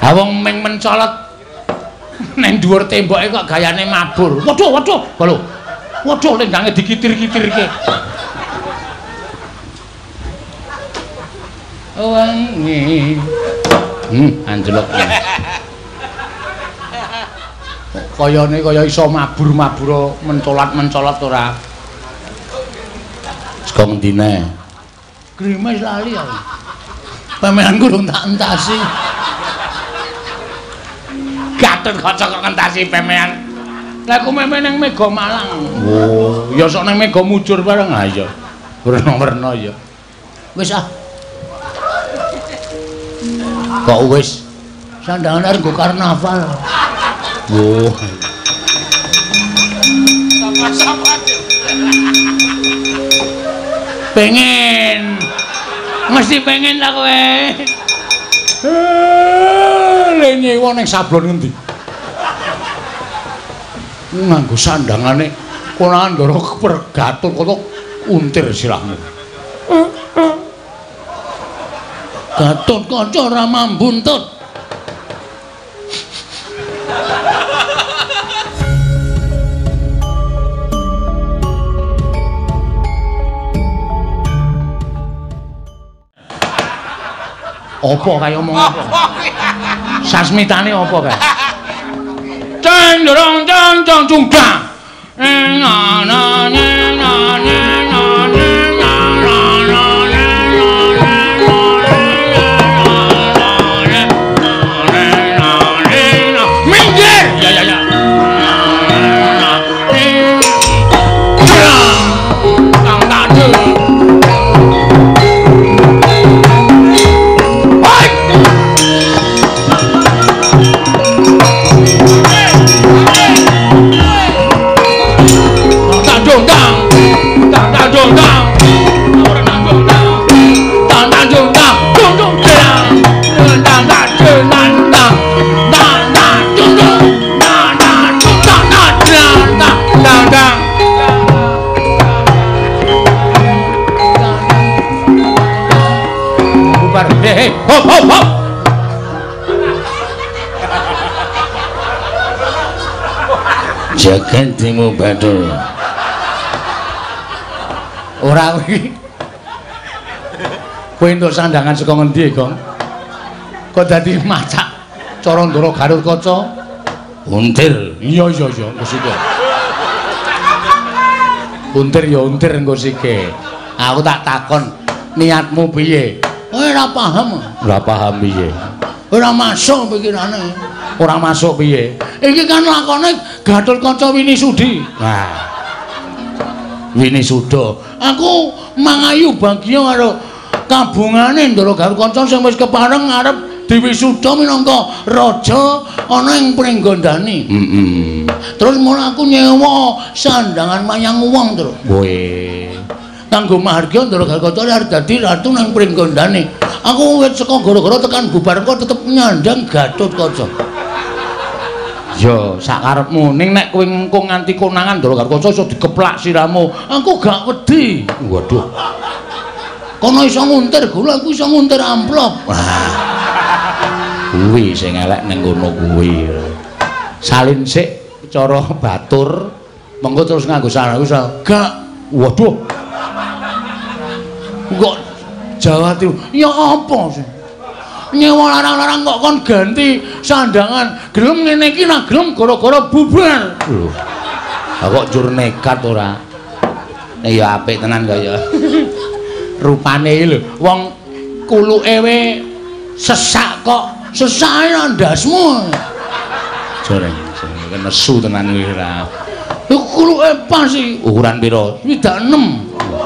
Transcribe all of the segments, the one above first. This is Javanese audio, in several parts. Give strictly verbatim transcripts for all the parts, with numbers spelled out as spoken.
Ha wong ming mencolot nang dhuwur temboke kok gayane mabur. Waduh, waduh. Lho. Waduh, lendange dikitir-kitirke. Wangi. Hmm, anjlok. Kayane kaya iso mabur-mabur mencolat-mencolot ora. Saka ngendine? Grimes lali aku. Pemeanku durung tak entasi. Gatot kaca kok ngentasi pemean. Lah aku meme ning Mega Malang. Oh, ya sok ning Mega Mujur bareng ha ya. Werna-werna ya. Wis ah. Kok wis sandangan arep nggo karnaval. Oh. Sapa-sapa. Pengen. Mesti pengen ta kowe. Lene wong ning sablon ngendi? Nganggo sandangane konangan ndara kepergatut kok untir sirahmu. Gatot kaca ora mambuntut. Apa kaya omong apa? Sasmitane apa kae? Cendrong cang cungkang. Na na na na na hop hop hop. Jagat Timo Badur. Ora kuwi. Kowe entuk sandangan saka ngendi, Gong? Kok dadi macak cara ndara Garutkaca? Untir. Iya iya iya, engko sike. Untir ya untir engko sike. Aku tak takon niatmu piye? Kowe ora paham. Ora paham piye? Ora masuk pikirane. Ora masuk piye? Iki kan lakone Gatotkaca Winisudi. Nah. Winisuda. Aku mangayu bagya karo kabungane Ndara Gatotkaca sing wis kepareng arep diwisuda minangka raja ana ing Pringgondani. Heeh. Terus mulai aku nyewa sandangan mayang wong terus. Kowe kanggo marga Ndara Gatotkaca arep dadi ratu nang Pringgondani. Aku wit saka gara-gara tekan bubarka tetep nyandang Gatotkaca. Ya, sakarepmu. Ning nek kowe engko nganti konangan Ndara Gatotkaca iso dikeplak siramu, aku gak wedi. Waduh. Kono iso nguntir gula, aku iso nguntir amplop. Kuwi sing elek ning ngono kuwi. Salin sik cara batur, mengko terus nganggo sarana iso. Gak. Waduh. Kok Jawa Timur? Ya apa sih? Nyewa larang-larang kok kon ganti sandangan. Gelem ngene iki nak gelem gara-gara bubar. Lho. Lah kok jur nekat ora? Nek ya apik tenan kaya. Rupane iki lho, wong kuluke we sesak kok. Sesake ndasmu. Joreng, sing nesu tenan kuwi ora. Lho kuluke pas iki. Ukuran pira? swidak enam.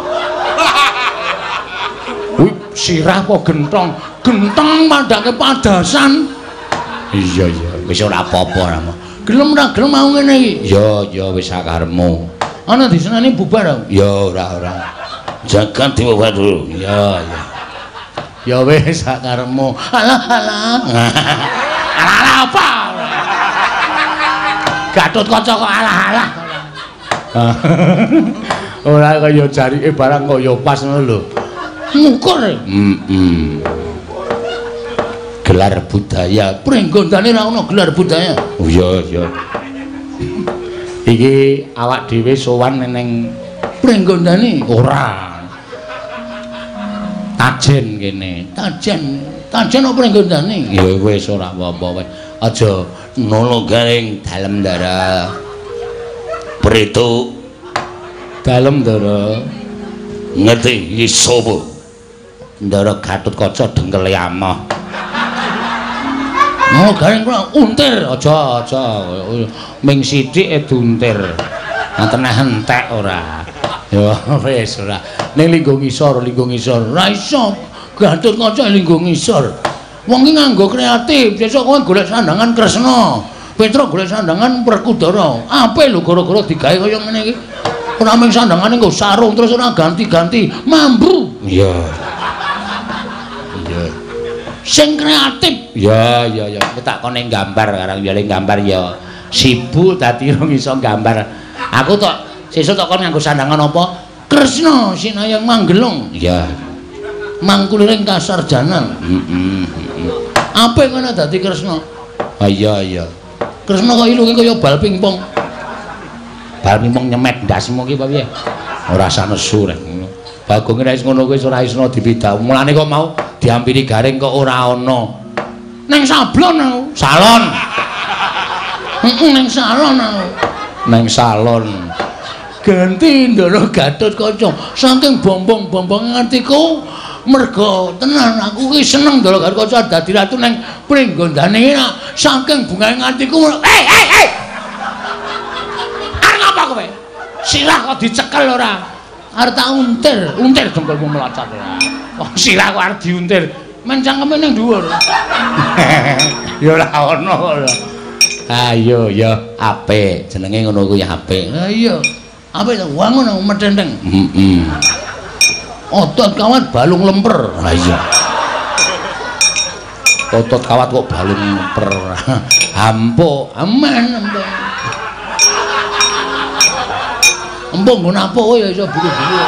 Wih, sirah apa gentong? Gentong mandake padasan. Iya iya, wis ora apa-apa ra. Gelem ra gelem mau ngene iki. Ya ya wis sakarepmu. Ana diseneni bubar. Ya ora ora. Jagat Timo Badur. Ya ya. Ya wis sakarepmu. Alah alah. Alah apa? Gatotkaca kok alah-alah. Ora kaya jarike barang kaya pas ngono lho. Ngukur. Heeh. gelar budaya. Pringgondane ra ono gelar budaya. Oh iya iya. Iki awak dhewe sowan ning Pringgondane ora. Tajen kene. Tajen. Tajen apa Pringgondane? Ya wis ora apa-apa wis. Aja nolo garing dalem ndara. Preto dalem ndara. Ngerti iki sapa? Ndara Gatotkaca dengkele amah. Oh, garing kula untir aja aja ming sithik e duntir. Ngaten entek ora. Ya wis ora. Ning linggo ngisor, linggo ngisor. Ora iso Gatotkaca linggo ngisor. Wong iki nganggo kreatif, sesuk kowe golek sandangan Kresna. Petra golek sandangan Werkudara. Ape lho gara-gara digawe kaya ngene iki. Ora mung sandangane nggo sarung terus ora ganti-ganti, mambu. Iya. Iya. Sing kreatif. Ya, ya, ya. Aku tak kone gambar karang ya gambar ya. Sibuk dadi ora iso gambar. Aku tok sesuk tok kon nganggo sandangan apa? Kresna Sinayang Manggelung. Iya. Mangkuliring Kasarjana. Heeh. Apa kene dadi Kresna? Ah iya iya. Kresna kok ilunge kaya bal pingpong. Bal pingpong nyemet ndasmu ki apa piye? Ora sanesu rek ngono. Bagong nek ngono kuwi ora isno dipidak. Mulane kok mau diampiri garing kok ora ana. Ning sablon aku. Salon. Heeh ning salon aku. Ning salon. Ganti Ndara Gatotkaca saking bombong-bombonge ngertiku merga tenan aku ki seneng Ndara Gatotkaca dadi ratu ning Pringgondane iki saking bungahe ngertiku. Hei hei hei. Arep apa kowe? Silah kok dicekel ora? Arep tak untir, untir dengkulmu melocot ora. Wong silah kok arep diuntir. Men cangkeme ning dhuwur. Ya ora ono kok. Ayo ya apik, jenenge ngono kuwi apik. Ha iya. Apik to, wangun metenteng. Heeh. Otot kawat balung lemper. Ha iya. Otot kawat kok balung lemper. Ampo, aman empuk. Empuk nggo napa ya iso bulu-bulu.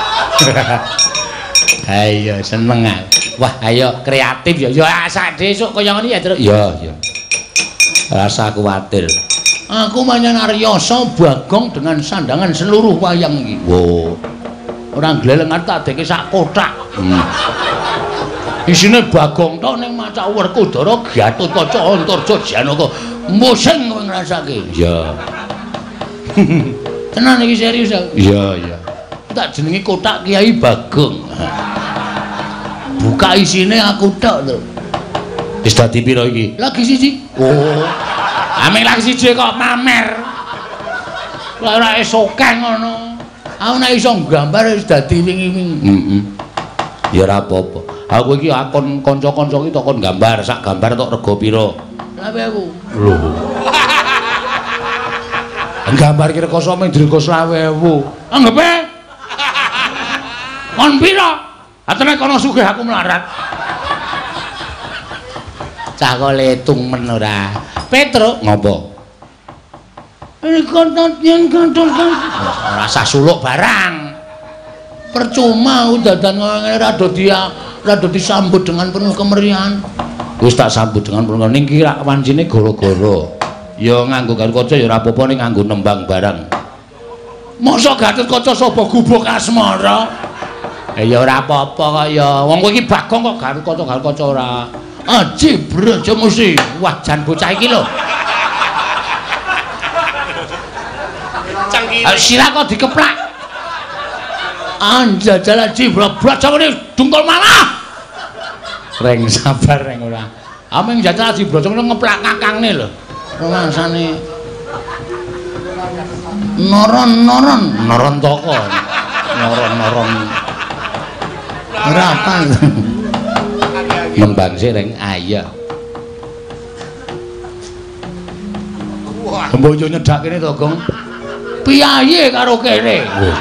Ayo seneng aku. Wah, ayo kreatif ya. Ya sak desuk kaya ngene ya, Truk. Ya, ya. Rasa kuwatir. Aku manyan Aryasa Bagong dengan sandangan seluruh wayang iki. Wo. Ora glelengan tak deke sak kotak. Hmm. Isine Bagong tok ning maca Werkudara Gatotkaca Antarja Janaka. Musing kowe ngrasake. Ya. Tenan iki serius aku. Iya, iya. Tak jenenge kotak Kiai Bagong. Buka isine aku tok lho. Wis dadi pira iki? Lagi siji. Oh. Ameng lagi siji kok mamer. Lah ora esokeng ngono. Aku nek iso nggambar wis dadi wingi-wingi. Heeh. Ya ora apa-apa. Aku iki akon kanca-kanca iki tok kon gambar, sak gambar tok rega pira? Lah aku. Lho. Gambar ki rega sampe direga selawe ewu. Anggepe? Kon pira? Atene kono sugih aku melarat. Cah kok letung men ora. Petruk ngopo? Iki kontot yen kantor kan. Ora usah suluk barang. Percuma udadan ngene rada dia rada disambut dengan penuh kemeriahan. Wis tak sambut dengan penuh ning ki rak wancine gara-gara. Ya nganggo Gatotkaca ya ora apa-apa ning nganggo nembang barang. Mosok Gatotkaca sapa gubuk asmara? Eh ya ora apa-apa kok ya. Wong kowe iki Bagong kok Gatotkaca Gatotkaca ora. Aji Braja Musi, wah jan bocah iki lho. Cangkir. Sira kok dikeplak. Anjajal Aji Braja Musi dungkul malah. Reng sabar reng ora. Ameng jajal Aji Braja Musi ngeplak kakangne lho. Romangsane noron-noron, noron toko. Noron-noron. Ora apa. Nembang sireng ayah. Mboyo nyedak kene to, Gong. Piyayi karo kene.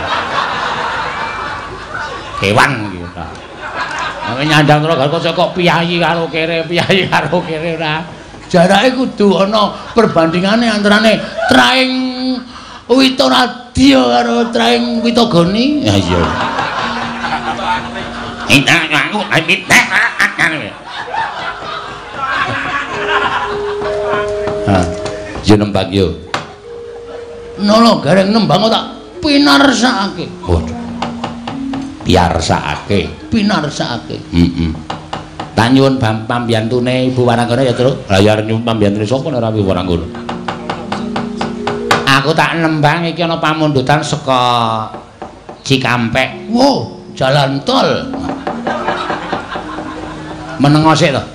Kewan iki. Nek nyandang karo Gatotkaca kok piyayi karo kene, piyayi karo kene ora. Jarake kudu ana perbandingane antarane Traing Witaradya karo Traing Witagani. Ya iya. Indah aku minta Ha. Yo nembang yo. Nolo gareng nembang kok tak pinarsakake. Waduh. Piarsakake, pinarsakake. Heeh. Tak nyuwun pambiyantune Ibu Waranggana ya, Tru. Lah ya nyuwun pambiyantune sapa nek ora Ibu Waranggana. Aku tak nembang iki ana pamundutan saka Cikampek. Wow, jalan tol. Menengo sik to.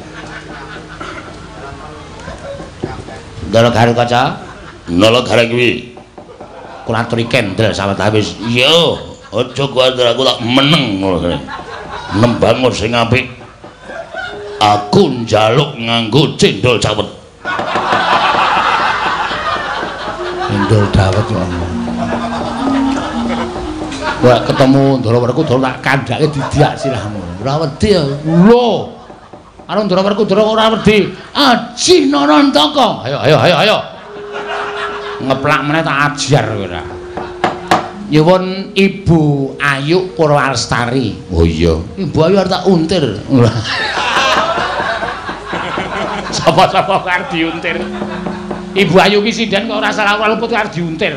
Ndara gareng kaca. Nolo gareng kuwi. Kula aturi kendel sawet wis. Iya, aja kuwatir aku tak meneng ngono. Nembang sing apik. Aku njaluk nganggo cendol cawet. Cendol dawet ngono. Wah ketemu Ndara Werku Ndara tak kandhake didiak sirahmu. Ora wedi ya. Lho. Karo Ndara Werku Ndara ora wedi. Aji Narantaka. Ayo ayo ayo ayo. Ngeplak meneh tak ajar kowe ora. Nyuwun Ibu Ayu Purwastari. Oh iya. Ibu Ayu arep tak untir. Sapa-sapa arep diuntir. Ibu Ayu ki sinden kok ora salah luput arep diuntir.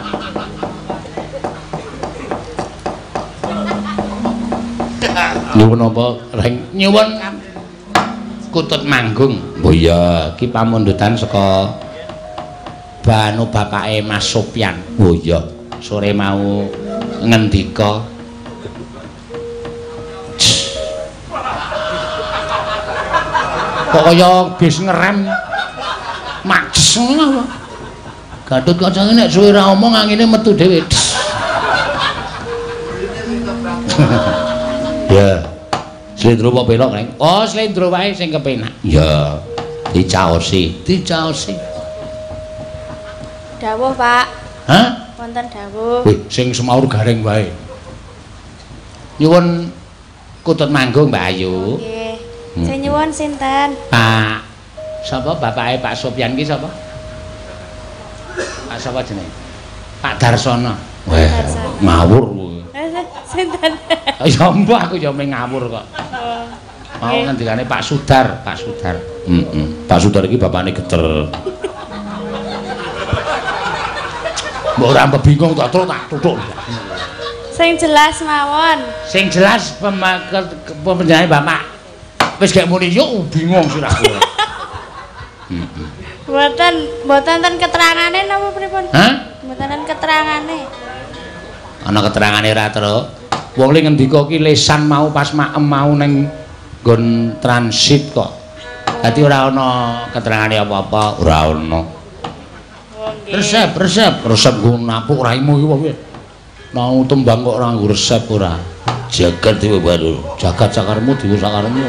Nyuwun apa, Reng? Nyuwun Kutut Manggung. Oh iya, ki pamundutan saka banu bapake Mas Sopyan. Oh iya, sore mau ngendika. Kok kaya bis ngerem majes ngono. Gatut kocake nek suwe ra omong angine metu dhewe. Ya. Slendro apa belok, Reng? Oh, slendro wae sing kepenak. Ya. Dicaosi, dicaosi. Dawuh, Pak. Hah? Wonten dawuh. Wih, sing semaur gareng wae. Nyuwun Kutut Manggung, Mbak Ayu. Nggih. Sing nyuwun sinten? Pak. Sapa bapake Pak Sopyan ki sapa? Pak sapa jenenge? Pak Darsono. Wah, ngawur kowe. Sinten? Ya mbah aku ya mung ngawur kok. Oh. Mau ngendikane Pak Sudar, Pak Sudar. Heeh. Pak Sudar iki bapakne geter. Mbok ora bingung tak terus tak tutuk. Sing jelas mawon. Sing jelas pembenjane Bapak. Wis gek muni yo bingung sirahku. Heeh. Mboten, mboten ten keterangane napa pripun? Hah? Mboten ten keterangane. Ana keterangane ora, Tru. Wong li ngendika ki lesan mau pas maem mau ning nggon transit kok. Dadi ora ana keterangane apa-apa, ora ana. Resep, resep, resep nggo napuk raimu iki wae. Mau tembang kok ora nggo resep ora. Jagat iki baru, jagat sakarmu diwo sakarmu.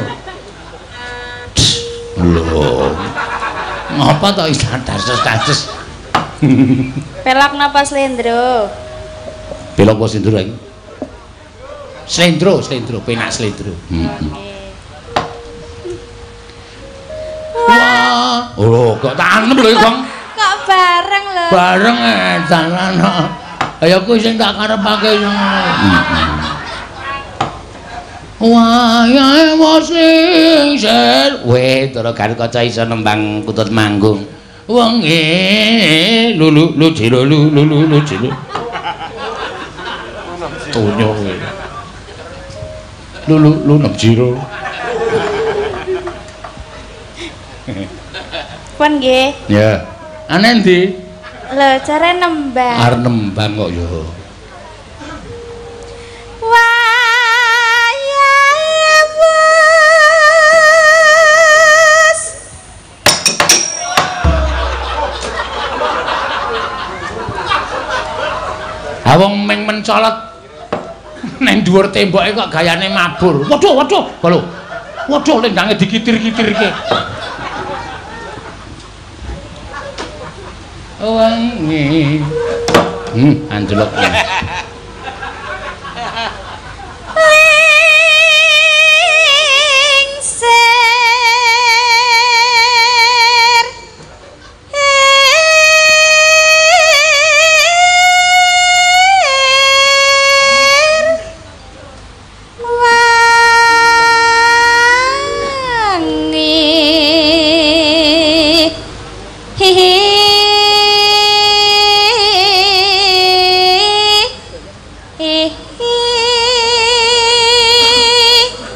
Lho. Ngapa to iki dados-dados? Pelak napa slendro? Pelok apa slendro iki? Slendro, slendro, penak slendro. Heeh. Wah, oh kok tanem lho Gong. Kok bareng lho. Bareng edan ana. Ya kuwi sing tak karepake ngono. Wayahe mosing ser. Weh, Ndara Garengkaca iso nembang Kutut Manggung. Wengi lulu lu jero lu lu lu jero. Tonyo kowe. Lu lu lu nem jero. Pun nggih. Ya. Ana endi? Lho, jare nembang. Arep nembang kok ya. Wayahe bos. Ha wong ming mencolot neng dhuwur temboke kok gayane mabur. Waduh, waduh, lho. Waduh, lendange dikitir-kitirke. Wengi. Hmm, anjlok.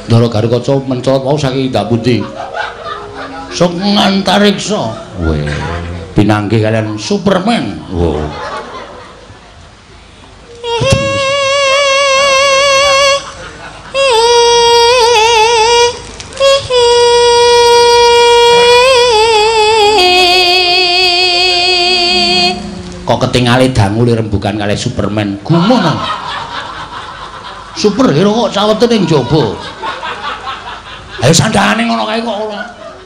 Ndara Garukaca mencolot wau saking indak pundi. Sok ngantariksa. Weh, pinanggih kalian Superman. Wow. Kok ketingale dangu li rembugan kalih Superman. Gumun. Superhero kok sawetene ning jaba. Ayo sandhane ngono kae kok ora.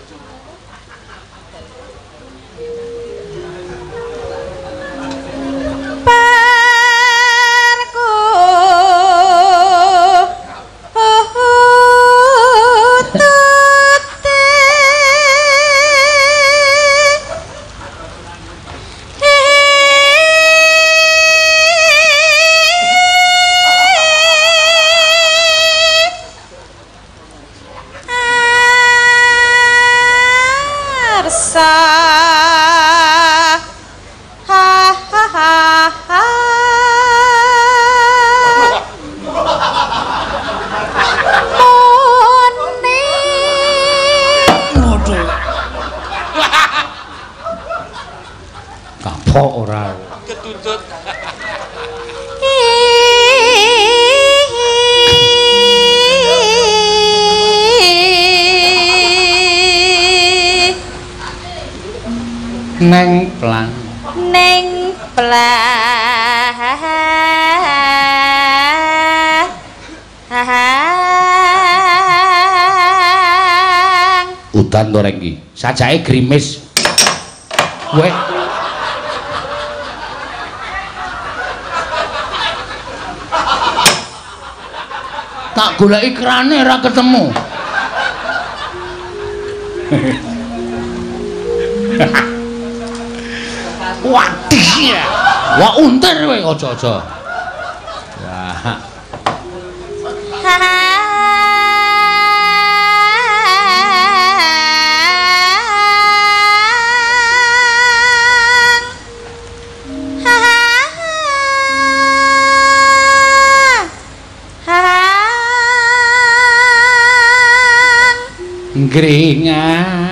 Neng plang neng plang udan to rek iki sajake grimis weh tak goleki krane ora ketemu. Waduh ya. Wah unter kowe aja-aja. Wah. Ngringan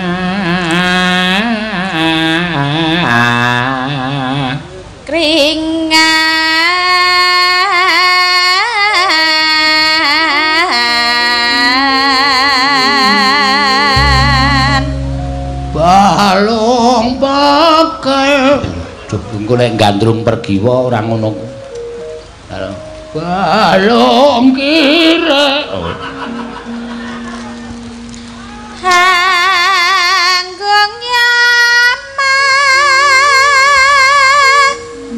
kringan balung bakal engko nek gandrung pergiwa ora ngono balung kire hanggung nyaman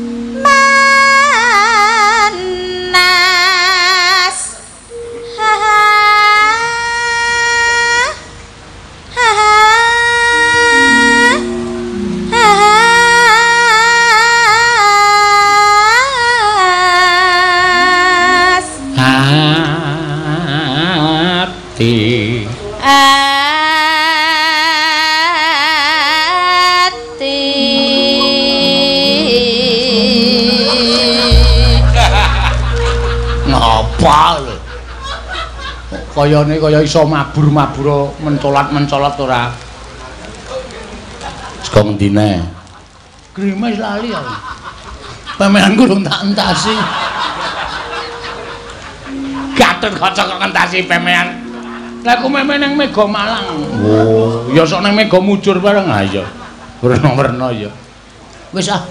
manas ha ha hati kayane kaya iso mabur-mabur mencolat-mencolat ora. Saka ngendine? Grimes lali aku. Pemenan kurung tak entasi. Gatut kaca kok ngentasi pemenan. Lah ku memen ning Mega Malang. Oh, ya sok ning Mega Mujur bareng ha ya. Werna-werna ya. Wis ah.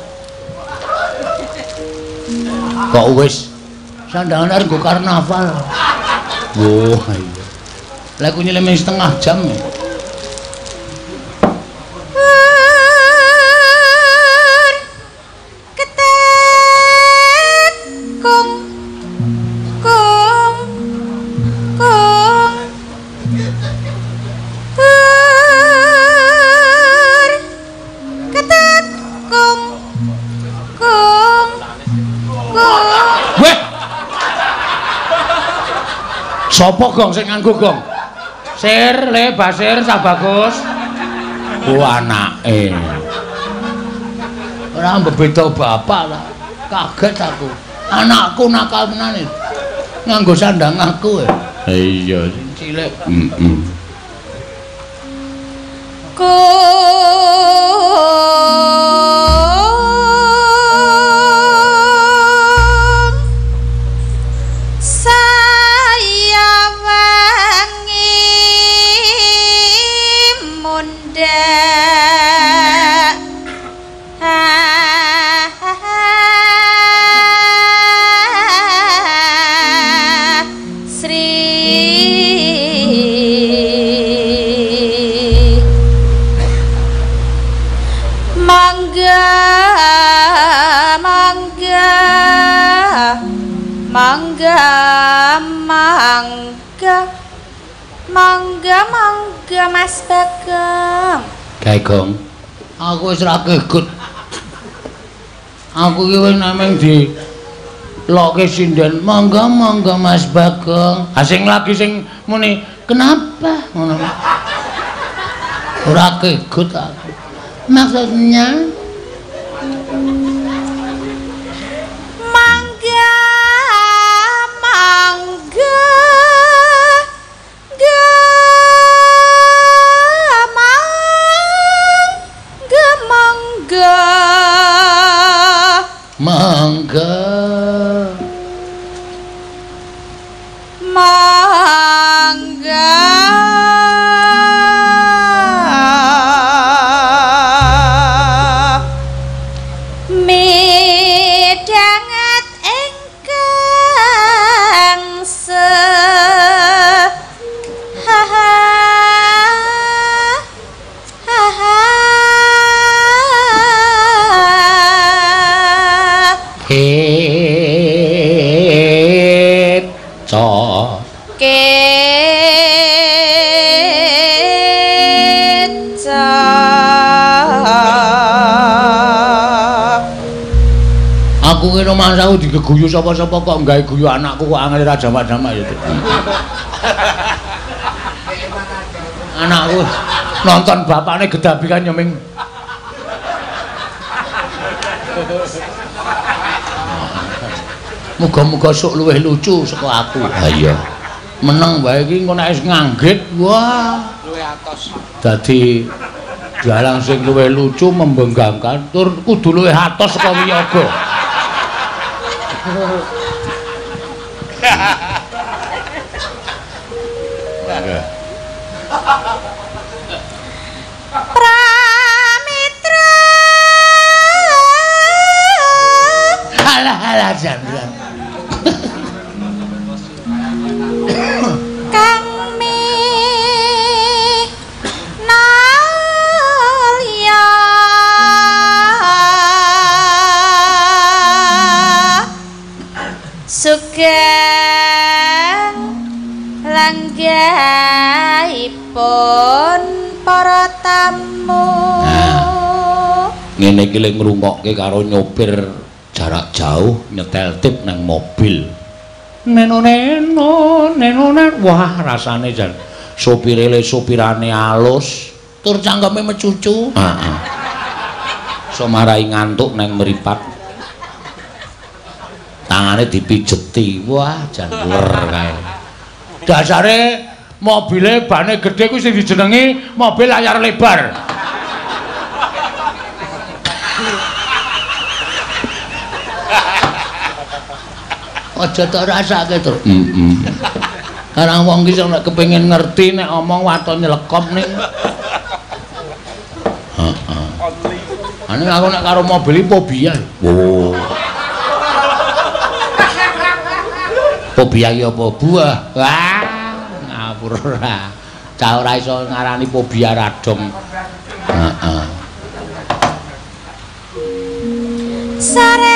Kok wis sandangan arep nggo karnaval. Oh iya. Lah aku nyelem setengah jam ya. Ketek kong kong kong ketek kong kong kong. Weh. Sopo gong sing nganggo gong? Sir, le Basir Sabagus. Ku anake. Ora mbeda bapak lah. Kaget aku. Anakku nakal tenan iki. Nganggo sandang aku. Iya, cilik. Heeh. Ku Mangga mangga Mas Bagong. Gagong. Aku wis ra kegut. Aku iki wis nameng di loke sinden. Mangga mangga Mas Bagong. Ha sing lagi sing muni kenapa ngono. Ora kegut aku. Maksudnya mangga mangga mangga mangga midhanget ingkang se ha ha keco keco aku kira mangsaku digeguyu sapa-sapa kok nggawe guyu anakku kok angel ra jamak-jamak ya anakku nonton bapakne gedabi kan nyeming muga-muga sok luwih lucu saka aku. Ha iya. Meneng wae iki engko nek wis nganggit, wah, luwih atos. Dadi dalang sing luwih lucu membenggangkan tur kudu luwih atos saka wiyaga. Pramitra. Halah-halah jangan. Kang mi nalya sugeng langgaipun para tamu. Nah, ngene iki lek ngrungokke karo nyopir jarak jauh nyetel tip nang mobil. Neno neno neno neno wah rasane jan sopire le sopirane alus tur cangkeme mecucu. Heeh. So marai ngantuk nang mripat. Tangane dipijeti. Wah, jan ler kae. Dasare mobile bane gedhe kuwi sing dijenengi mobil layar lebar. Aja tak rasake to. Heeh. Karang wong iki nek kepengin ngerti nek omong waton nyelekop ning. Heeh. Ane aku nek karo mobil fobia. Oh. Fobia ya apa buah? Wah, ngapura. Cah ora iso ngarani fobia radom. Heeh. Sare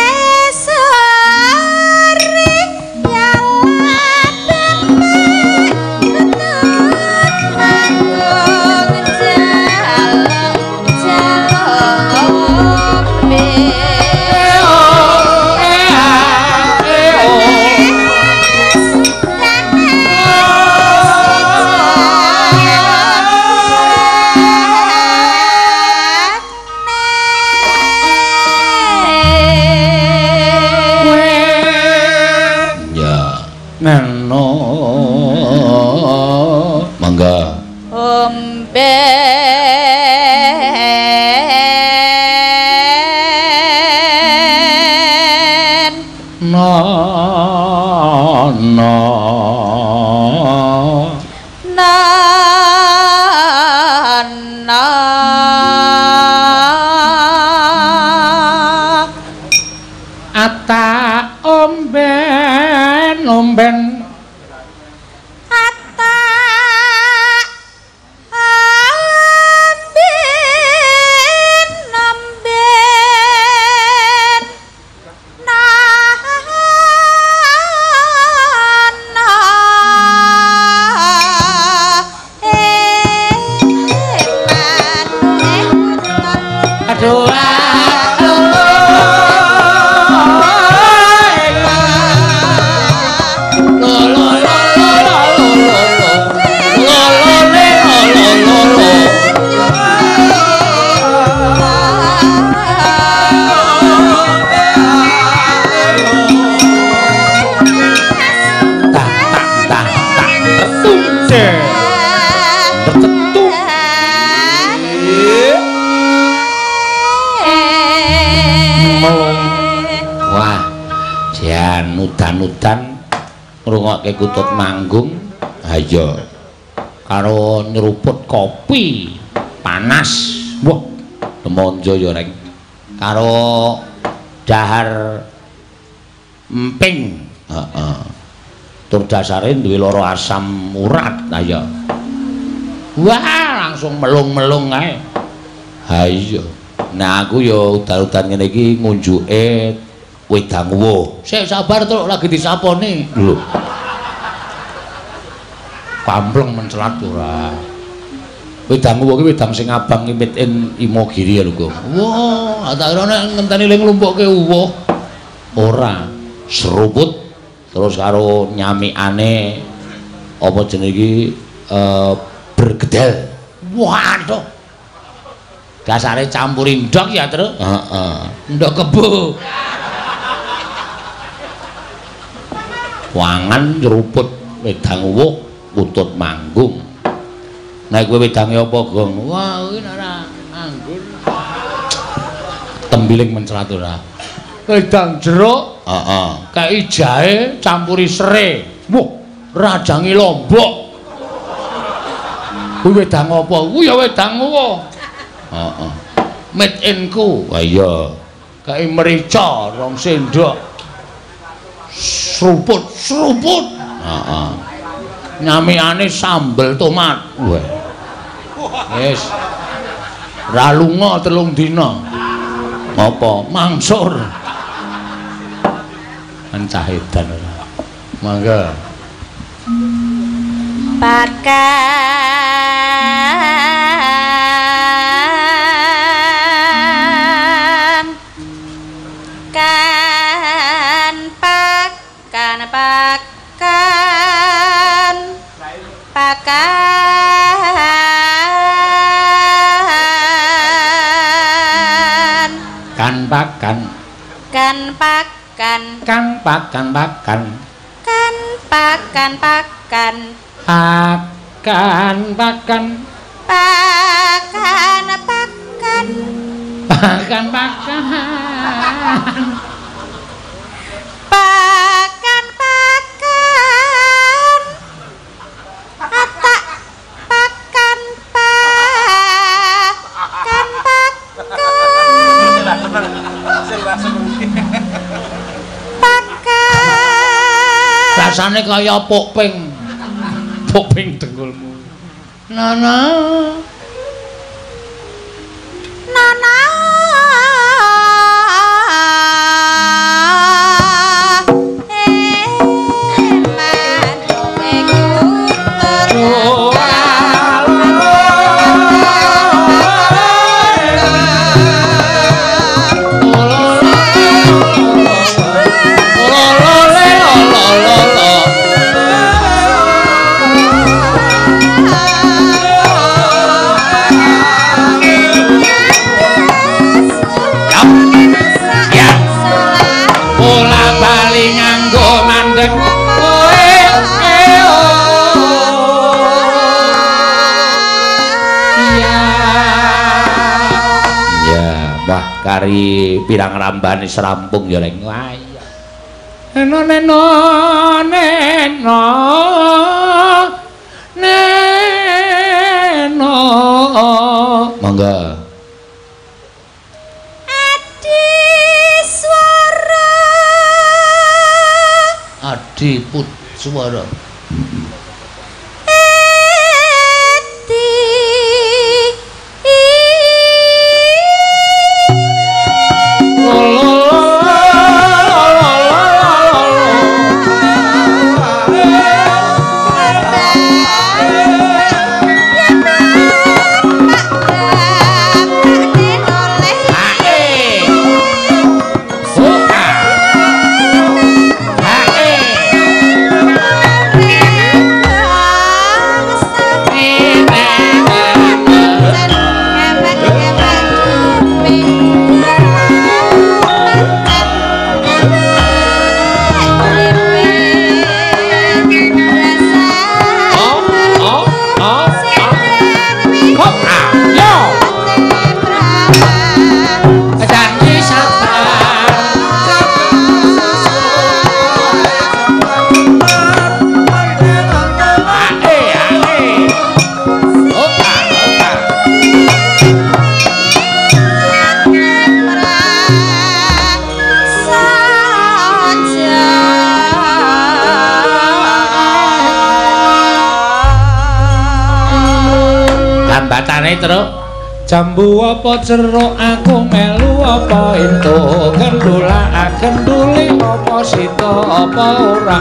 udan-udan ngrungokke Kutut manggung ayo karo nyeruput kopi panas wah demonjo ya reng karo dahar emping heeh tur dasare duwe loro asam urat ayo wah langsung melung-melung ae ha iya nah aku ya udan-udan ngene iki ngunjuke wedang wuh. Sik sabar to lagi disaponi. Lho. Kampleng mencelat ora. Wedang wuh ki wedang sing abang made in Imogiri lho, Kang. Wah, tak kira nek ngenteni ling nglumpukke wuh. Ora. Seruput terus karo nyamikane apa jenenge iki eh bergedel. Waduh. Dasare campuri ndok ya, Tru? Heeh. Ndok kebo. Wangan nyeruput wedang wuh Kutut manggung. Nek kowe wedange apa, Gong? Wah, kuwi ora anggur. Tembiling mencrat ora. Wedang jeruk, heeh. Kei jahe campuri sere. Wah, rajangi lombok. Kuwi wedang apa? Kuwi ya wedang wuh. Heeh. Made in ku. Wah iya. Kei merica rong sendok. Seruput, seruput. Heeh. Nyamikane sambel tomat. Wah. Wis. Ra lunga telung dina. Apa? Mangsur. Ancah edan ora. Mangga. Pakan kan pakan pakan pakan Kan pakan kan pakan kan pakan pakan kan pakan pakan pakan pakan pakan pakan pakan pakan pakan pakan atak pakan pakan pakan pakan rasane kaya pokping pokping dengkulmu nana nana kari pirang rambane serampung ya leng wah iya neno neno neno neno mangga adi swara adi put swara Sambatane terus jambu apa jeruk aku melu apa ento gendula genduli apa sita apa ora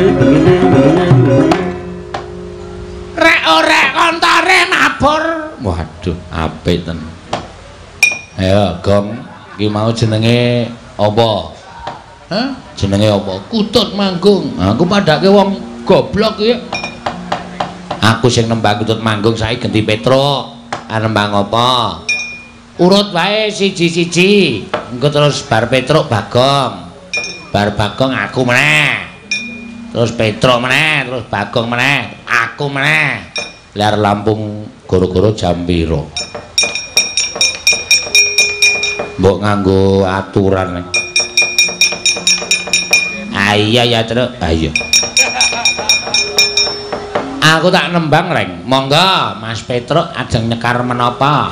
rek ora kontore mabur waduh apik ten ayo gong iki mau jenenge apa hah jenenge apa kutut manggung aku padake wong goblok iki aku sing nembang kutut manggung saiki ganti Petro nembang apa urut wae siji-siji engko terus bar Petruk Bagong bar Bagong aku meneh terus Petruk meneh terus Bagong meneh aku meneh lar Lampung goro-goro jam piro mbok nganggo aturan ah iya ya terus ayo aku tak nembang reng monggo Mas Petruk ajeng nyekar menapa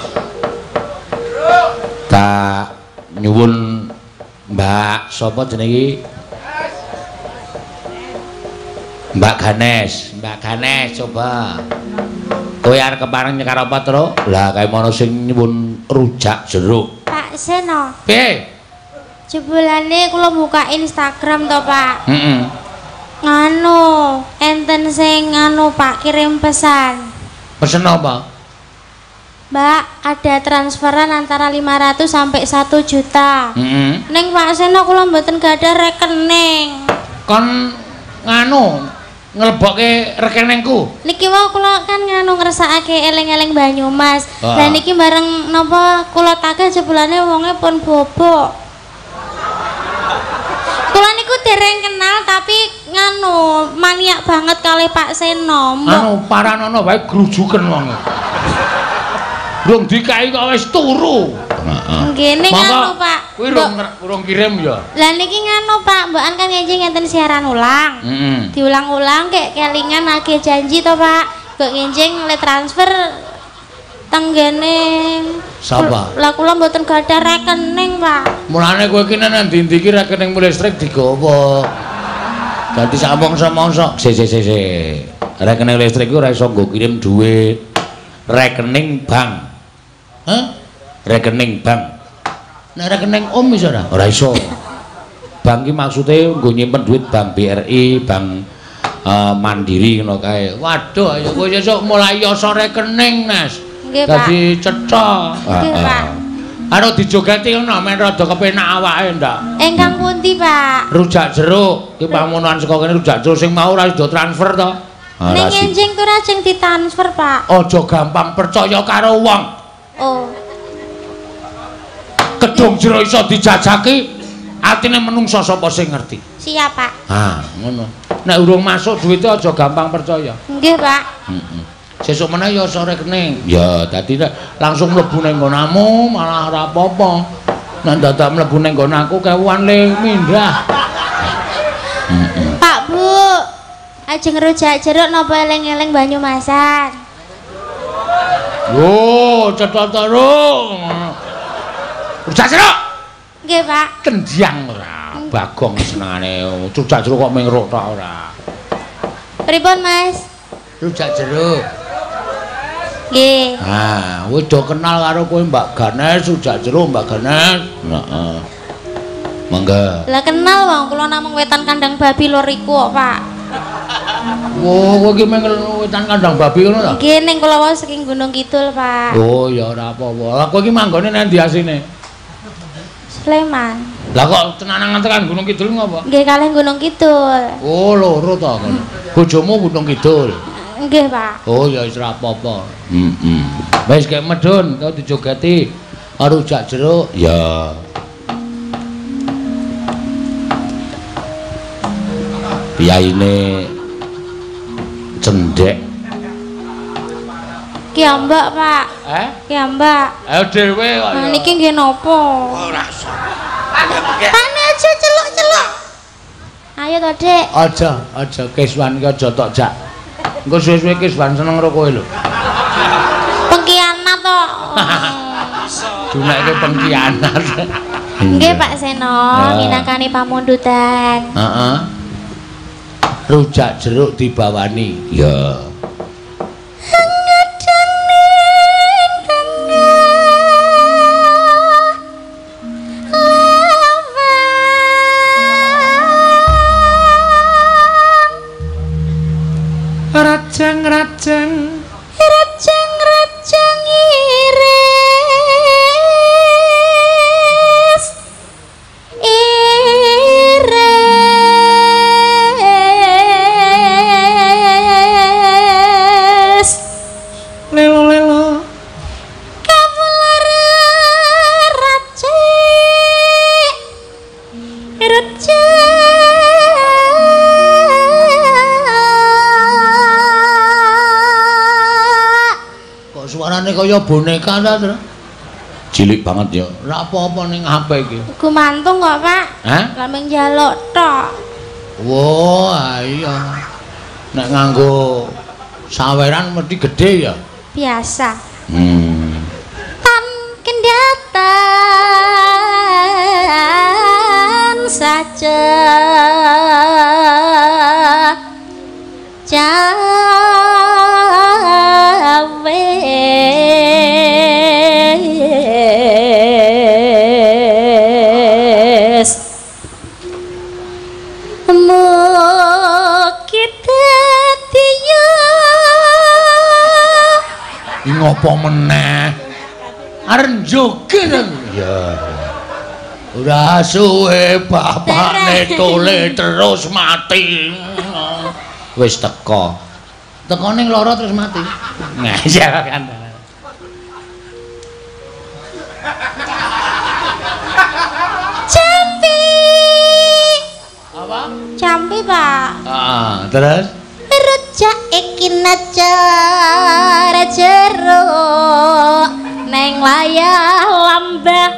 tak nyuwun Mbak sapa jenenge iki Mbak Ganes Mbak Ganes coba kowe arep kepareng nyekar apa terus lah kae mono sing nyuwun rujak jeruk Pak Seno piye jebulane kula buka Instagram to Pak heeh nganu enten sing nganu Pak kirim pesan pesen apa Mbak ada transferan antara lima ratus sampai satu juta heeh ning Pak Seno kula mboten gadah rekening kon nganu nglebokke rekeningku niki wae kula kan nganu ngresakake eling-eling Banyumas ah. lah niki bareng napa kula tagih jebulane wonge pun bobok kula niku dereng kenal tapi nganu maniak banget kali Pak Seno. Anu paranono wae grujuken wong. Durung dikai kok wis turu. Heeh. Nggih nganu Pak. Kuwi urung urung kirim ya. Lah niki nganu Pak, mbokan kan ngenjing ngenten siaran ulang. Heeh. Diulang-ulang kayak kelingan nagih janji to Pak. Kok ngenjing le transfer tenggene sapa? Lah kula mboten gadah rekening, Pak. Mulane kowe iki nang ndi-ndi iki rekening listrik digowo. Dadi sak mongso-mongso, se se se se. Rekening listrik ku ora iso nggo kirim dhuwit. Rekening bank. Hah? Rekening bank. Nek rekening om iso ora? Ora iso. Bank iki maksude nggo nyimpen duit bank B R I, bank uh, Mandiri ngono kae. Waduh, ayo kowe sesuk mulai yoso rekening, Mas. Nggih, Pak. Dadi cetha. Nggih, Pak. Karo dijogeti ngono men rada kepenak awake ndak. Engkang pundi, Pak? Rujak jeruk. Ki pamunuhan saka kene rujak jeruk sing mau ora do transfer to. Ning enjing ku ora jeng ditransfer, Pak. Aja gampang percaya karo wong. Oh. Gedung jeruk iso dijajaki, atine menungso sapa sing ngerti. Siap, Pak. Ha, ngono. Nek urung masuk duwite aja gampang percaya. Nggih, Pak. Heeh. Sesuk meneh ya iso rekening. Ya, dadi langsung mlebu ning nggonmu malah ora apa-apa. Nek dadak mlebu ning nggon aku kewan le mindah. Heeh. Pak, Bu. Ajeng rujak jeruk napa eling-eling Banyumasan? Yo, cetha terus. Rujak jeruk. Nggih, Pak. Kendiang ora. Bagong senengane rujak jeruk kok mengruk tok ora. Pripun, Mas? Rujak jeruk. Nggih. Ah, wis do kenal karo kowe Mbak Ganes, rujak jeruk Mbak Ganes. Heeh. Mangga. Lah kenal wong kula namung wetan kandang babi lur iku kok, Pak. Oh, kowe iki mengel wetan kandang babi ngono ta? Nggih, ning kula wae saking Gunung Kidul, Pak. Oh, ya ora apa-apa. Lah kowe iki manggone nang ndi asine? Sleman. Lah kok tenanan tekan Gunung Kidul ngopo? Nggih, kalih Gunung Kidul. Oh, loro ta kono. Bojomu Gunung Kidul. Nggih, Pak. Oh, ya wis ora apa-apa. Heeh. Wis kek medun kau dijogeti rujak jeruk. Ya. Biyaine cendhek. Ki ambak, Pak. Eh? Ki ambak. Ayo dhewe kok. Nah, niki nggih napa? Ora usah. Pane aja celuk-celuk. Ayo to, Dik. Aja, aja Kiswan iki aja tok jak. Engko suwe-suwe Kiswan seneng karo kowe lho. Pengkhianat to. Dunekke pengkhianat. Nggih, Pak Seno, minangkani pamundutan. Heeh. Rujak jeruk dibawani. Ya. Ngedene Suarane kaya boneka ta, Tru? Cilik banget ya. Ora apa-apa ning H P iki. Gumantung kok, Pak. Hah? Lameng njaluk tok. Wah, iya. Nek nganggo saweran mesti gede ya. Biasa. Hmm. Tan kendatan saja cawe ngopo meneh arep joget ya udah suwe bapakne tole terus mati wis teko teko ning lara terus mati ngajak kan Campi apa Campi Pak ah terus rujak iki nacar jeruk neng layah lambah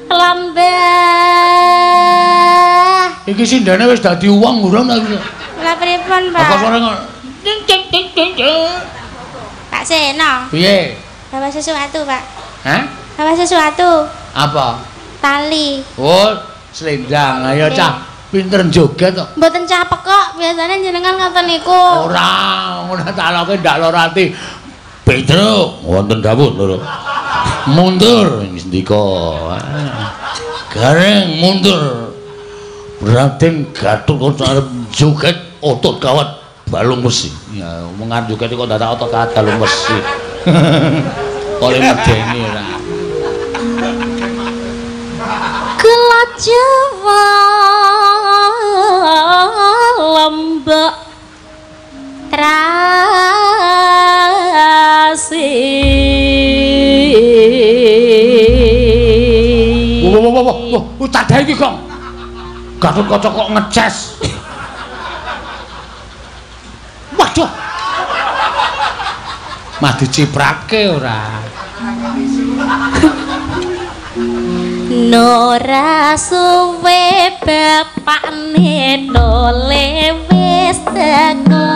lambah iki sindane wis dadi uang urung ta iki lha pripun Pak apa sore ding ding ding ding Pak Seno piye bawa sesuatu Pak hah bawa sesuatu apa tali oh selendang ayo cah pinter joget kok. Mboten cah pekok, biasane jenengan ngoten niku. Ora, ngono tak loke ndak lara ati. Pedro, wonten dawuh lho. Mundur ndika. Gareng mundur. Raden Gatot kok arep joget otot kawat balung besi. Ya, wong arep joget kok ndak otot kawat balung besi. Oleh medeni ora. Kelajawa lembek terasi wah wah wah wah wah tadha iki kok Gatot Kaca kok ngeces waduh mah diciprake ora Nora suwe bapakne tole wis teko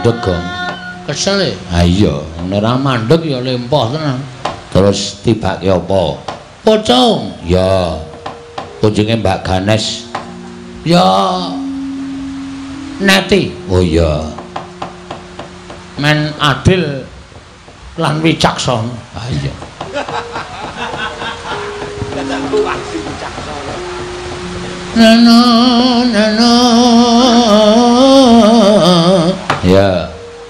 mandeg, Gong. Kesel e. Ha iya, nek ora mandeg ya lempoh tenan. Terus tibake apa? Pocong. Ya. Kunjunge Mbak Ganes. Ya Neti. Oh iya. Men adil lan wicaksana. Ah iya. Nana nana. Ya.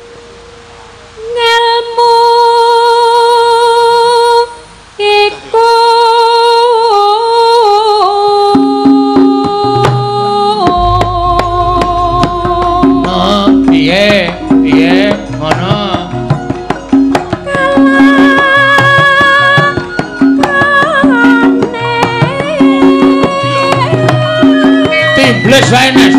Ngelmu iku Nah, piye? Piye? Ngono. Tiblis wae Nes.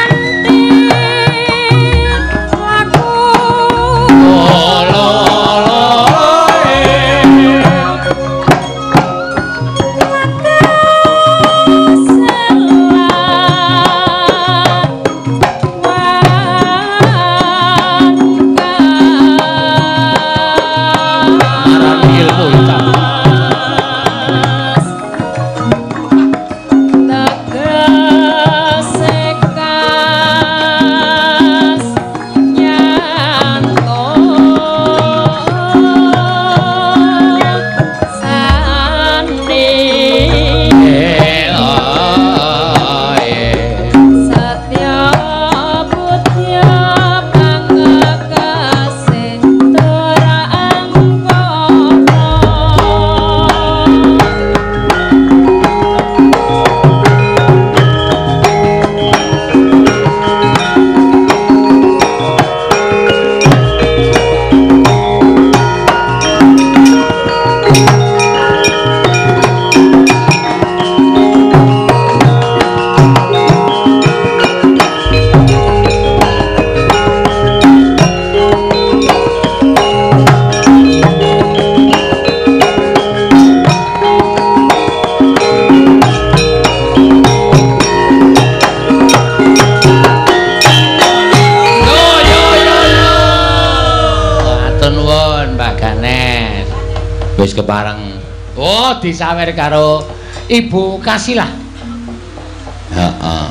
Wis kepareng. Oh, disawer karo Ibu Kasilah. Heeh.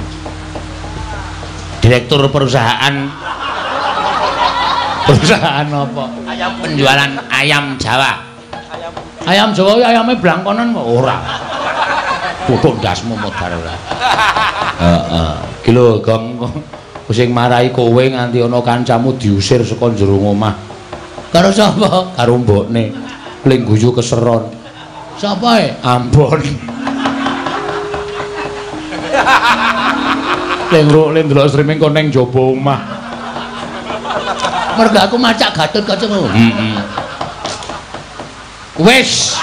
Direktur perusahaan perusahaan apa? Ayam Penjualan ayam Jawa. Ayam Jawa ya ayame blangkonan kok ora. Tutuk ndasmu modar ora. Heeh. Ki lho, Gong, sing marahi kowe nganti ana kancamu diusir saka jero omah. Karo sapa? Karo mbokne. Ling guyu keseron. Sapa e? Ambon. Ling ro ling delok streaming kon ning jaba omah. Mergo aku macak Gatot Kaca ngono. Heeh. Wis.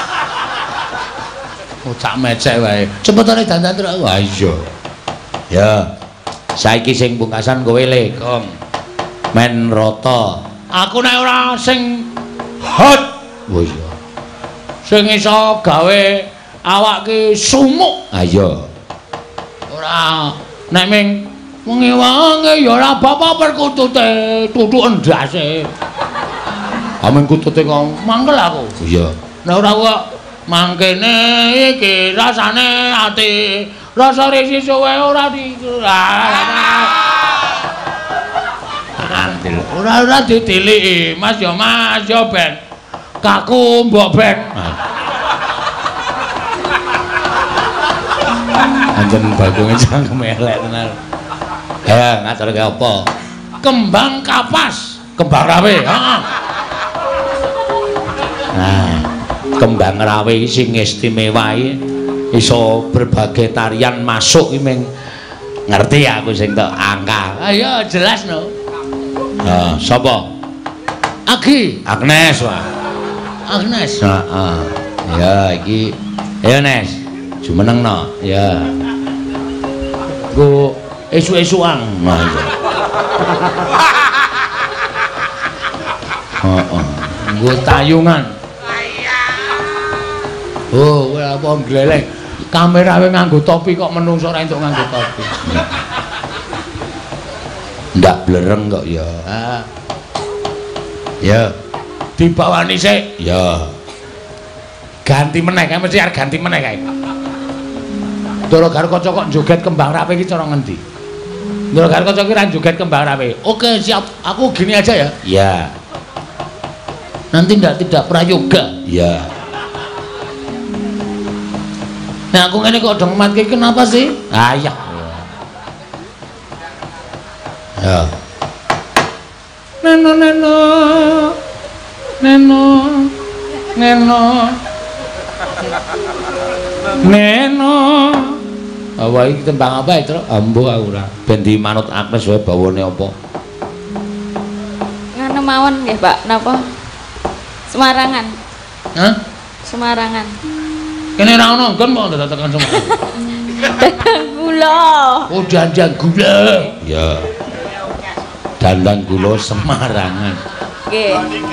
Ocak mecek wae. Cepetane dandan terus. Wah iya. Ya. Saiki sing pungkasan kowe le, Gong. Men rata. Aku nek ora sing hot. Oh iya. Sing iso gawe awak ki sumuk. Ah iya. Ora nek ming wengi-wengi ya ora apa-apa perkutute, tutuk endase. Amen kutute kok Mangkel aku. iya. Nek ora kok mangkene iki rasane ati, rasa risi suwe ora di. Antil. Ora ora ditiliki, Mas ya Mas ya ben. Kaku mbok ben. Anjen bagunge cangkem elek tenan. Ya, ngaturke apa? Kembang kapas, Kembang rawe, heeh. Nah, kembang rawe iki sing istimewa iki iso berbagai tarian masuk iki ming ngerti aku sing tok angka. Ayo jelas no. Ha, sapa? Agi, Agnes wae. Agnes. Heeh. Ya iki ayo Nes. Jumenengno. Ya. Nggo esu-esuan. Nah iya. Heeh. Nggo tayungan. Oh, kowe apa gleleng? Kamerawe nganggo topi kok menungso ora entuk nganggo topi. Ndak blereng kok ya. Ah. Ya, Dibawani sik. ya. Ganti meneh kae mesti arep ganti meneh kae. Ndara Garkaca kok joget kembang rapi iki cara ngendi? Ndara Garkaca ki ra joget kembang rapi. Oke, siap. Aku gini aja ya. Ya. Nanti ndak tidak prayoga. Ya. Nah, aku ngene kok dong matke kenapa sih? Ayak. Ya. Neno neno. Neno. Neno. Neno. Apa iki tembang apa itu? Ambo aku ora. Ben di manut Agnes wae bawane apa? Nganu mawon nggih, Pak. Napa? Semarangan. Hah? Semarangan. Kene ra ono nggon kok ndak tekan semua. Dagang gula. Oh, janjang gula. Ya. Dandang gula Semarangan. Nggih.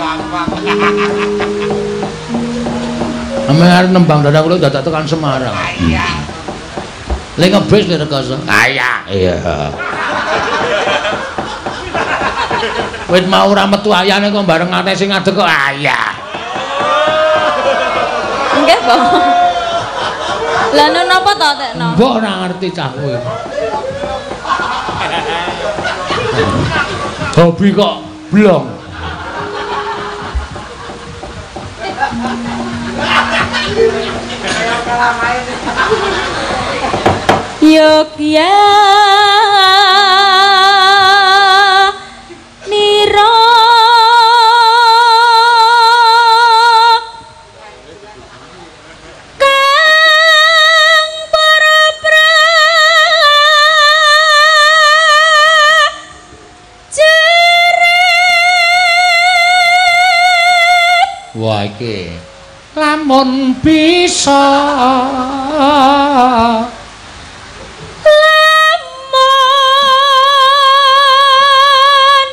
Ame arep nembang dandang gula dadak tekan Semarang. Iya. Lek ngebis lek rekoso. Ayak. Iya. Wit mau ora metu ayane kok bareng ate sing ngadeg kok ayak. Nggih, Pak. Lah nun napa to tekno? Mbok ora ngerti cah kowe. Hobi kok blong. Yogya Niro Kang para prajurit. Wah iki. Lamun bisa Lamun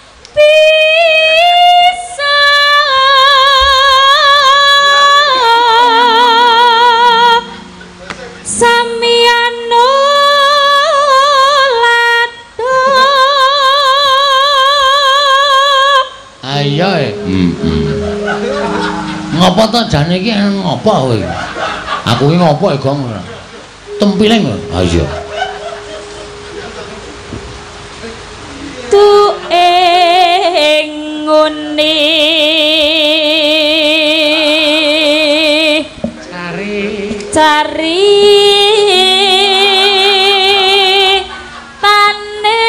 bisa sampeyan nolado. ayo e. Heeh. Ngopo to jane iki ngopo kowe? Aku iki ngopo e, Gong? Tempiling lho. Ah iya. Tu ing ngene Cari cari tane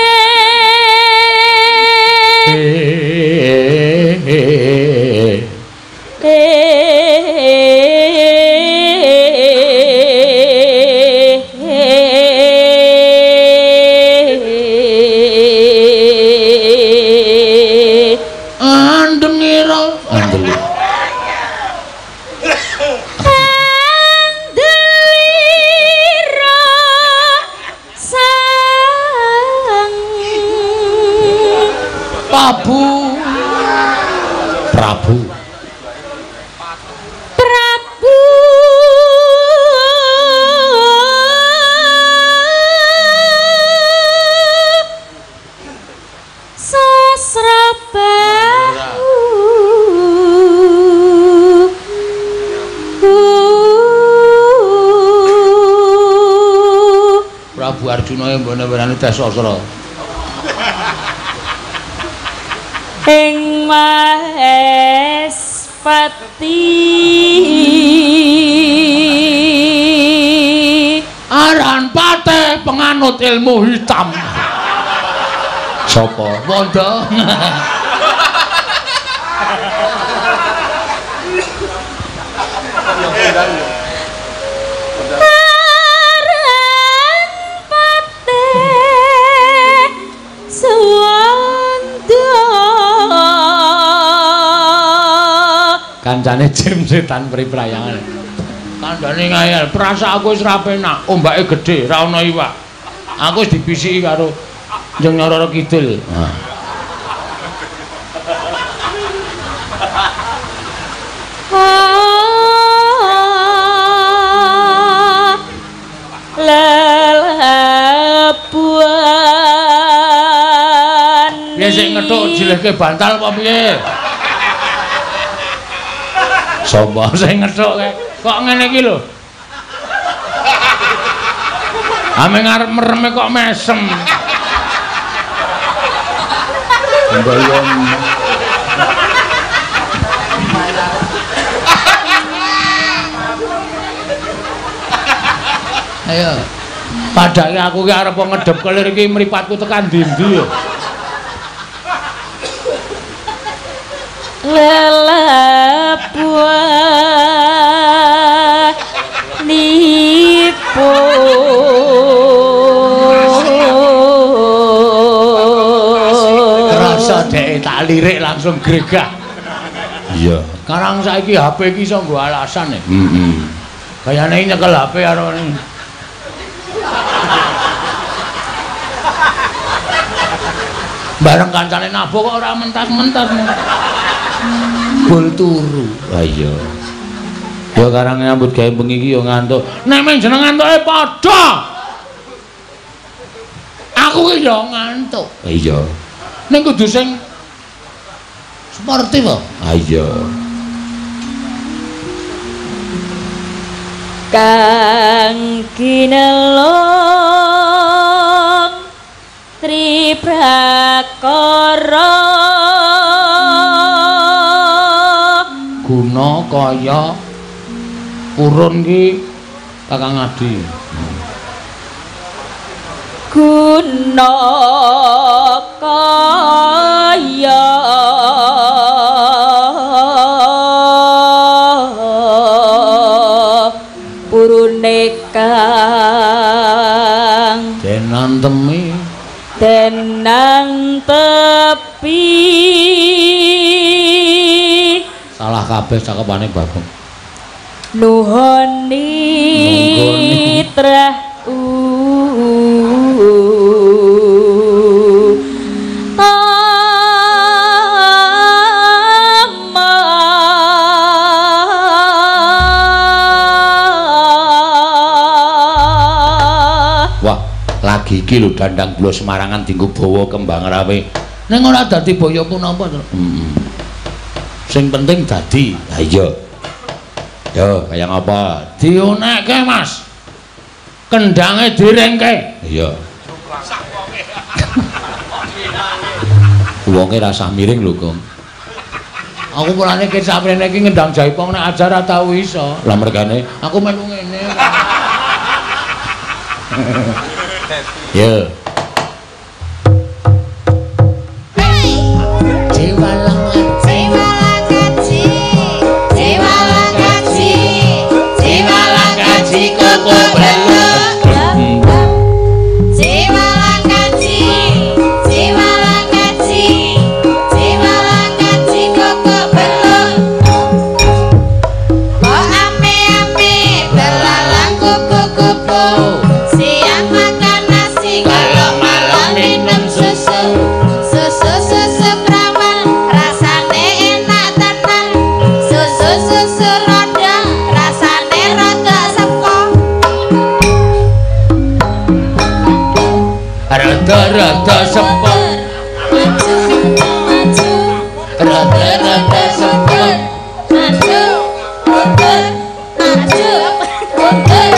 andengiro Andeli. Andelira sang Prabu Prabu. Prabu Sasrabahu Prabu Arjuna yang bener-bener Desasra. ing Mahespati Aran Pate penganut ilmu hitam. Sopo? Wondo. Aran Pate Suwanda Kancane Jim setan priprayangan. Kandhane ngayal, prasa aku wis ra penak, ombake gedhe, ra ono iwak. Aku wis dibisiki karo Njeng Nyoro Kidul. Ah. Lelabuan sik ngethuk jilehke bantal apa piye? Sapa sing ngethuk kae? Kok ngene iki lho. Ame ngarep mereme kok mesem. Mbayang. Ayo. Padake aku ki arep ngedhep kelir iki mripatku tekan ndi-ndi ya. Lelabuah nipo kerasa dek tak lirik langsung gregah. Iya. Karang saiki H P iki iso nggo alasan ya. Heeh. Kayane nyekel H P karo bareng kancane nabok kok ora mentas-mentas. Bol turu. Ha iya. Ya karang nyambut gawe bengi iki ya ngantuk. Nek men jeneng ngantuke padha. Aku ki ya ngantuk. Ha iya. Ning kudu sing sportif kok. Ha iya. Kang kinelong Triprakara guna kaya urun ki Kakang Adi. Guna kaya purune kang denantemi tenang tepi salah kabeh cakepane Bagong. Nuhoni trah lagi iki lho dandang kula Semarangan dienggo bawa kembang rawe. Ning ora dadi boyo punapa to. Heeh. Sing penting dadi. Ha iya. Yo, kaya ngapa? Dionekke, Mas. Kendange direngke. Iya. Wonge rasah miring lho, Kong. Aku mulane ki saprene iki ngendang jaipong nek ajar ora tau iso. Lah mergane aku melu ngene. Ya. Rada-rada sepet maju maju rada-rada sepet maju mundur maju mundur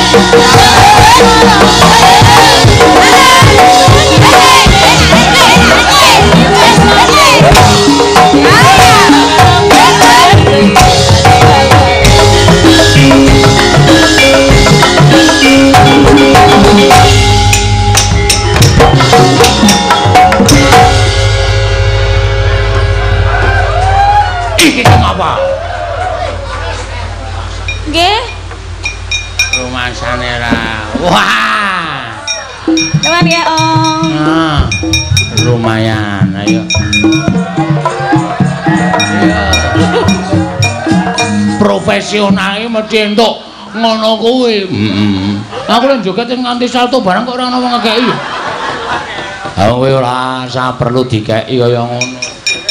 Iki kenapa? Nggih. Rumasane ra. Wah. Nuwun ya, Om. Nah, lumayan, ayo. Iya. Profesional iki mesti entuk ngono kuwi. Heeh. Aku lek joget nganti salto barang kok ora ono wong ngekeki. Ha kowe ora usah perlu dikeki kaya ngono.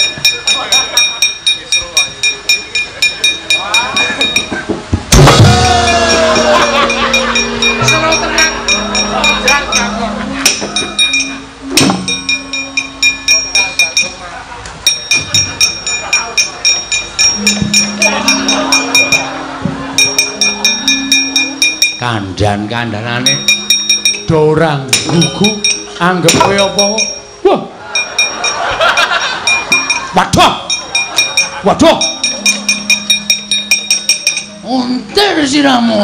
Kandan-kandanane dorang gugu anggap kowe apa? Wah. Waduh. Waduh. Unter siramu.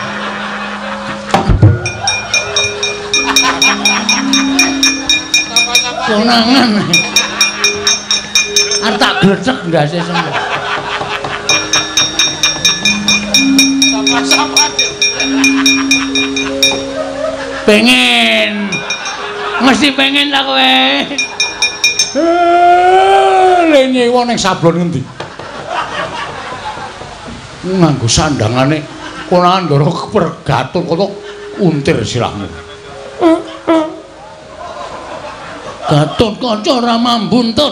Konangan. Arep tak glecek ndase semua. Pengen mesti pengen lah kowe. Le nyewa ning sablon ngendi? Nganggo sandangane konangan ndara pergatul kok untir sirahmu. Gatot kaca ora mambuntut.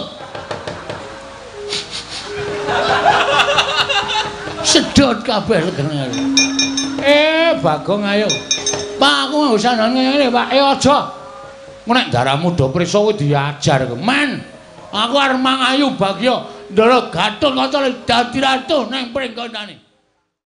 Sedot kabeh legene. Eh, Bagong ayo. Pak, aku nganggo sandang ngene, Pak. Eh aja. Nek darahmu do prisa kuwi diajar. Men, aku arep mangayu Bagyo. Ndara Gatot kaca dadi ratu ning pringkondane.